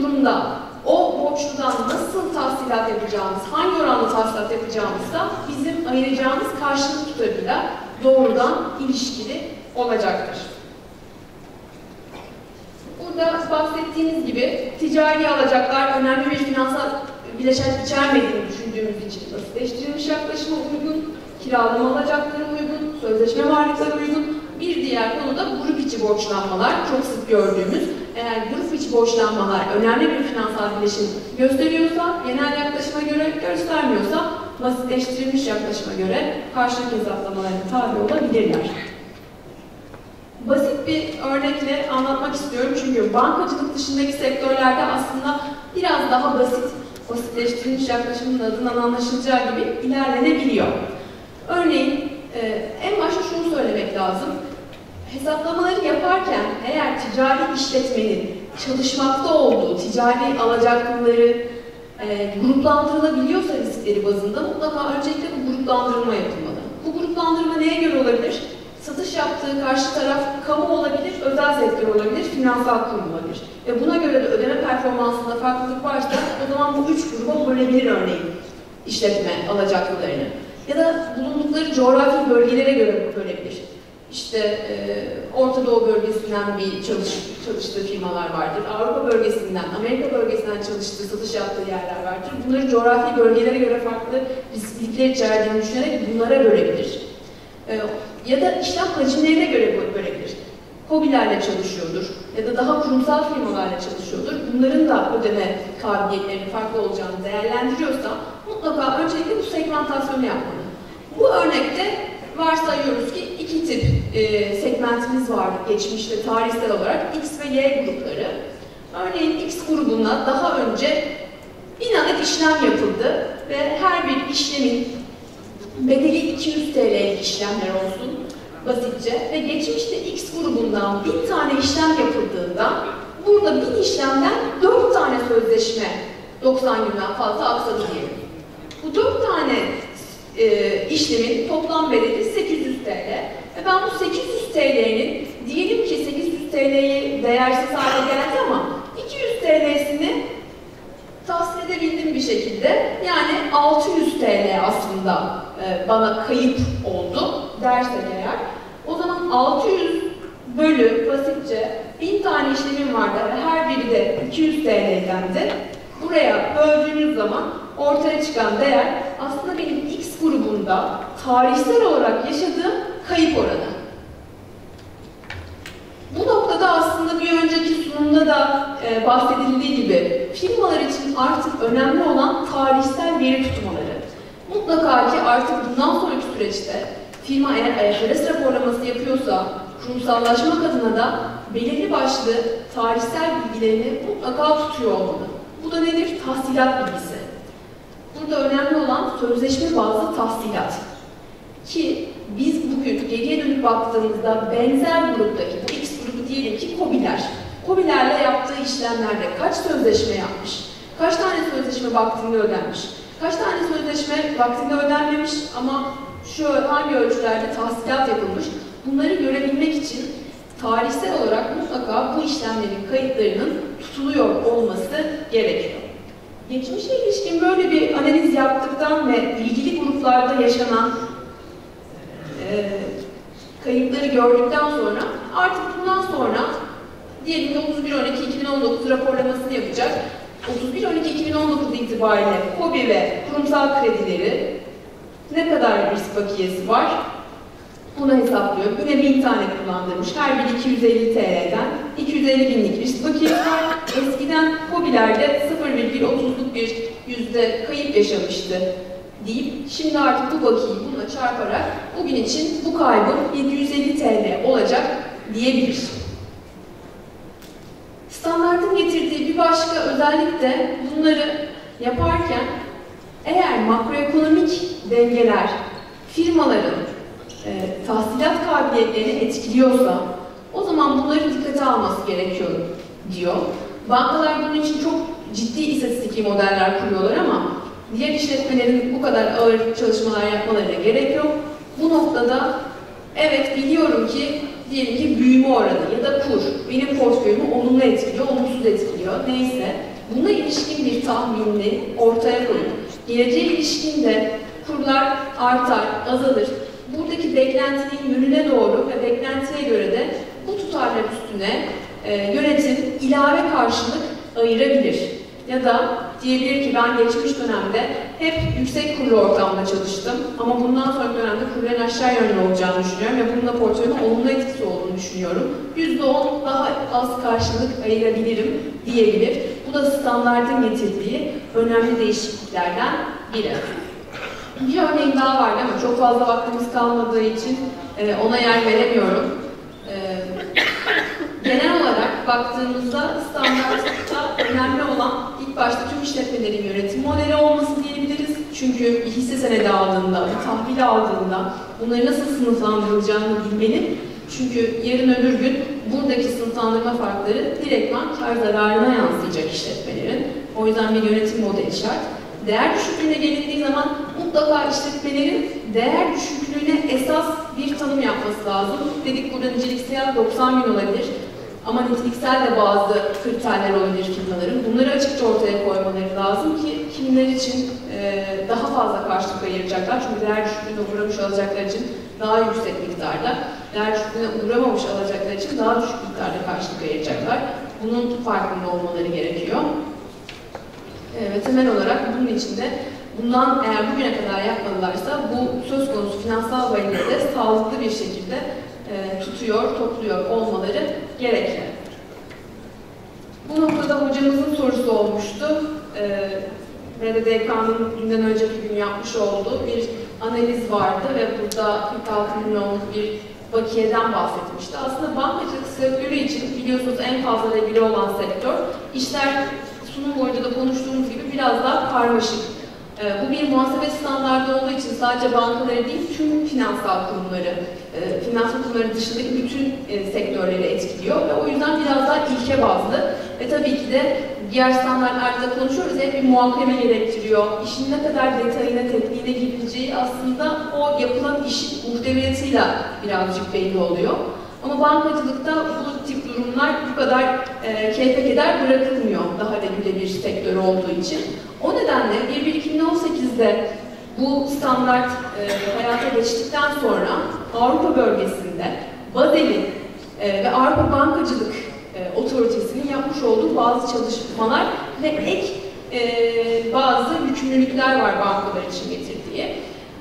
durumda o borçludan nasıl tahsilat yapacağımız, hangi oranda tahsilat yapacağımızda bizim ayıracağımız karşılık tutarıyla doğrudan ilişkili olacaktır. Burada bahsettiğimiz gibi ticari alacaklar önemli bir finansal bileşen içermediğini düşündüğümüz için basitleştirilmiş yaklaşıma uygun, kiralama alacakları uygun, sözleşme varlıkları uygun. Bir diğer konu da grup içi borçlanmalar, çok sık gördüğümüz. Eğer grup içi borçlanmalar önemli bir finansal bileşim gösteriyorsa, genel yaklaşıma göre göstermiyorsa, basitleştirilmiş yaklaşıma göre karşılık hesaplamalarına tabi olabilirler. Basit bir örnekle anlatmak istiyorum çünkü bankacılık dışındaki sektörlerde aslında biraz daha basitleştirilmiş yaklaşımın adından anlaşılacağı gibi ilerlenebiliyor. Örneğin en başta şunu söylemek lazım. Hesaplamaları yaparken eğer ticari işletmenin çalışmakta olduğu ticari alacaklıları gruplandırılabiliyorsa riskleri bazında mutlaka öncelikle bu gruplandırma yapılmalı. Bu gruplandırma neye göre olabilir? Satış yaptığı karşı taraf kamu olabilir, özel sektör olabilir, finansal kurum olabilir. Ve buna göre de ödeme performansında farklılık varsa o zaman bu üç gruba bölebilir örneğin işletme alacaklılarını. Ya da bulundukları coğrafi bölgelere göre bölebilir. İşte Orta Doğu bölgesinden çalıştığı firmalar vardır. Avrupa bölgesinden, Amerika bölgesinden çalıştığı, satış yaptığı yerler vardır. Bunları coğrafi bölgelere göre farklı risklilikler içerdiğini düşünerek bunlara bölebilir. Ya da işlem hacimlerine göre bölebilir. KOBİ'lerle çalışıyordur ya da daha kurumsal firmalarla çalışıyordur. Bunların da ödeme kabiliyetlerinin farklı olacağını değerlendiriyorsa mutlaka öncelikle bu segmentasyonu yapmalı. Bu örnekte varsayıyoruz ki iki tip segmentimiz var geçmişte tarihsel olarak X ve Y grupları. Örneğin X grubuna daha önce 1000 adet işlem yapıldı ve her bir işlemin bedeli 200 TL'lik işlemler olsun basitçe ve geçmişte X grubundan 1000 tane işlem yapıldığında burada 1000 işlemden 4 tane sözleşme 90 günden fazla aksadı diyelim. Bu 4 tane işlemin toplam bedeli 800 TL ve ben bu 800 TL'nin diyelim ki 800 TL'yi değersiz hale geldi ama 200 TL'sini tahsil edebildim bir şekilde. Yani 600 TL aslında bana kayıp oldu dersek eğer. O zaman 600 bölü basitçe 1000 tane işlemim vardı ve her biri de 200 TL'dendi. Buraya böldüğünüz zaman ortaya çıkan değer aslında benim X grubunda tarihsel olarak yaşadığım kayıp oranı. Bu noktada aslında bir önceki sunumda da bahsedildiği gibi firmalar için artık önemli olan tarihsel veri tutmaları. Mutlaka ki artık bundan sonraki süreçte firma eğer IFRS raporlaması yapıyorsa kurumsallaşmak adına da belirli başlı tarihsel bilgilerini mutlaka tutuyor olmalı. Bu da nedir? Tahsilat bilgisi. Burada önemli olan sözleşme bazlı tahsilat. Ki biz bugün geriye dönüp baktığımızda benzer gruptaki, bu X grubu diyelim ki KOBİ'ler. KOBİ'lerle yaptığı işlemlerde kaç sözleşme yapmış, kaç tane sözleşme vaktinde ödenmiş, kaç tane sözleşme vaktinde ödenmemiş ama şu hangi ölçülerde tahsilat yapılmış, bunları görebilmek için tarihsel olarak mutlaka bu işlemlerin kayıtlarının tutuluyor olması gerekiyor. Geçmişe ilişkin böyle bir analiz yaptıktan ve ilgili gruplarda yaşanan kayıpları gördükten sonra artık bundan sonra diyelim ki 31-12-2019 raporlamasını yapacak. 31-12-2019 itibariyle KOBİ ve kurumsal kredileri ne kadar risk bakiyesi var? Bunu hesaplıyor. Güne 1000 tane kullandırmış. Her biri 250 TL'den 250 binlik risk bakiyesi var. Eskiden KOBİ'lerde 0,30'luk bir yüzde kayıp yaşamıştı deyip şimdi artık bu bakiyeyi bununla çarparak bugün için bu kaybın 750 TL olacak diyebilir. Standartın getirdiği bir başka özellik de bunları yaparken eğer makroekonomik dengeler firmaların tahsilat kabiliyetlerini etkiliyorsa o zaman bunları dikkate alması gerekiyor diyor. Bankalar bunun için çok ciddi istatistiki modeller kuruyorlar ama diğer işletmelerin bu kadar ağır çalışmalar yapmalarına gerek yok. Bu noktada evet biliyorum ki diyelim ki büyüme oranı ya da kur benim portföyümü olumlu etkiliyor, olumsuz etkiliyor, neyse buna ilişkin bir tahminini ortaya koyup geleceğe ilişkin de kurlar artar, azalır. Buradaki beklentinin yönüne doğru ve beklentiye göre de bu tutarlar üstüne yönetim ilave karşılık ayırabilir. Ya da diyebilir ki ben geçmiş dönemde hep yüksek kurlu ortamda çalıştım ama bundan sonraki dönemde kurların aşağı yönlü olacağını düşünüyorum ve bununla portföyüme olumlu etkisi olduğunu düşünüyorum. %10 daha az karşılık ayırabilirim diyebilir. Bu da standardın getirdiği önemli değişikliklerden biri. Bir örneğim daha vardı ama çok fazla vaktimiz kalmadığı için ona yer veremiyorum. Genel olarak baktığımızda standartta önemli olan ilk başta tüm işletmelerin yönetim modeli olması diyebiliriz. Çünkü bir hisse senedi aldığında, bir tahvil aldığında bunları nasıl sınıflandırılacağını bilmeli. Çünkü yarın öbür gün buradaki sınıflandırma farkları direktman kar zararına yansıyacak işletmelerin. O yüzden bir yönetim modeli şart. Değer düşüklüğüne gelindiği zaman mutlaka işletmelerin değer düşüklüğüne esas bir tanım yapması lazım. Dedik burada niceliksel 90 gün olabilir. Ama niteliksel de bazı kriterler olabilir firmaların. Bunları açıkça ortaya koymaları lazım ki kimler için daha fazla karşılık ayıracaklar. Çünkü değer düşüklüğüne uğramış alacaklar için daha yüksek miktarda, değer düşüklüğüne uğramamış alacaklar için daha düşük miktarda karşılık ayıracaklar. Bunun farkında olmaları gerekiyor. Ve temel olarak bunun için de bundan eğer bugüne kadar yapmadılarsa bu söz konusu finansal verileri de sağlıklı bir şekilde tutuyor, topluyor olmaları gerekli. Bu noktada hocamızın sorusu olmuştu. BDDK'nın dünden önceki gün yapmış olduğu bir analiz vardı ve burada 46 milyonluk bir bakiyeden bahsetmişti. Aslında bankacılık sektörü için biliyorsunuz en fazla regüle olan sektör. İşler sunum boyunca da konuştuğumuz gibi biraz daha karmaşık. Bu bir muhasebe standardı olduğu için sadece bankaları değil, tüm finansal kurumları dışındaki bütün sektörleri etkiliyor ve o yüzden biraz daha ilke bazlı ve tabii ki de diğer standartlarda konuşuyoruz, hep bir muhakeme gerektiriyor. İşin ne kadar detayına, tekniğine girileceği aslında o yapılan işin muhteviyatıyla birazcık belli oluyor. Ama bankacılıkta bu tip durumlar bu kadar keyfe keder bırakılmıyor daha regüle bir sektör olduğu için. O nedenle 1.1.2018'de bu standart hayata geçtikten sonra Avrupa bölgesinde Basel'in ve Avrupa Bankacılık Otoritesi'nin yapmış olduğu bazı çalışmalar ve ek bazı yükümlülükler var bankalar için getirdiği.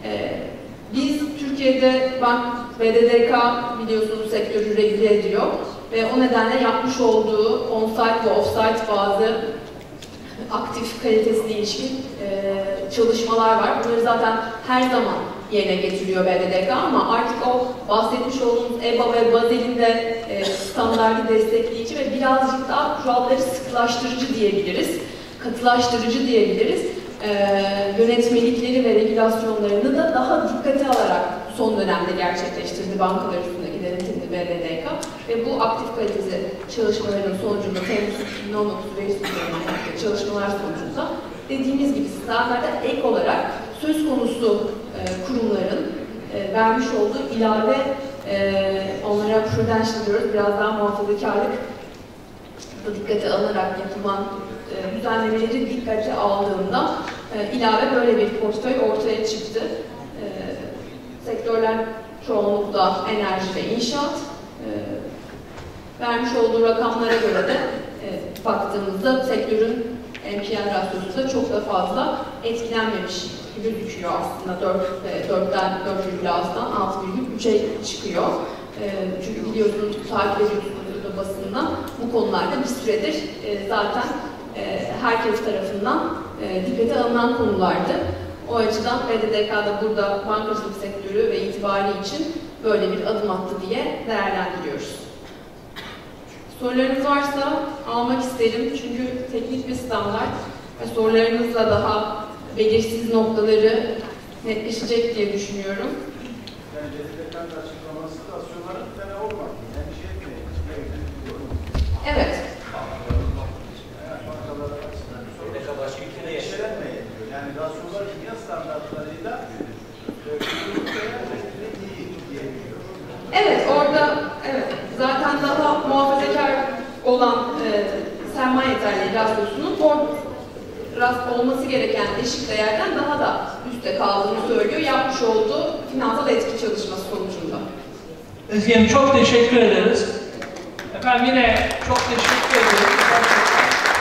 Biz Türkiye'de BDDK biliyorsunuz sektörü regüle ediyor ve o nedenle yapmış olduğu on-site ve off-site bazı aktif kalitesine ilişkin çalışmalar var. Bunları zaten her zaman yerine getiriyor BDDK ama artık o bahsetmiş olduğumuz EBA ve Basel'in de standartı destekleyici ve birazcık daha kuralları sıkılaştırıcı diyebiliriz, katılaştırıcı diyebiliriz. Yönetmelikleri ve regülasyonlarını da daha dikkate alarak son dönemde gerçekleştirdi bankalar üstündeki denetimli BDDK ve bu aktif kalitesi çalışmalarının sonucunda Temmuz 2019 Reisliği'nin yaptığı çalışmalar sonucunda dediğimiz gibi standarda ek olarak söz konusu kurumların vermiş olduğu ilave onlara prudential diyoruz, biraz daha muhafazakarlık dikkate alınarak yapılan düzenlemeleri dikkate aldığında ilave böyle bir portföy ortaya çıktı. Sektörler çoğunlukla enerji ve inşaat. Vermiş olduğu rakamlara göre de baktığımızda sektörün NPL rasyosu da çok da fazla etkilenmemiş gözüküyor aslında. 4,6'dan 6,3'e çıkıyor. Çünkü biliyorsunuz takip ediyorsunuz da basından bu konularda bir süredir zaten herkes tarafından dikkate alınan konulardı. O açıdan BDDK'da burada bankacılık sektörü ve itibari için böyle bir adım attı diye değerlendiriyoruz. Sorularınız varsa almak isterim çünkü teknik bir standart ve sorularınızla daha belirsiz noktaları netleşecek diye düşünüyorum. Yani BDDK'nın açıklaması rasyonların fena olmadı. Yani şey etmeyin. Evet. Yani rasyonlar dünya standartlarıyla iyi diyebiliyor. Evet, orada evet. kapitalleri rasyosunun olması gereken eşik değerden daha da üstte kaldığını söylüyor, yapmış olduğu finansal etki çalışması sonucunda. Ezgi Hanım çok teşekkür ederiz. Efendim yine çok teşekkür ederiz.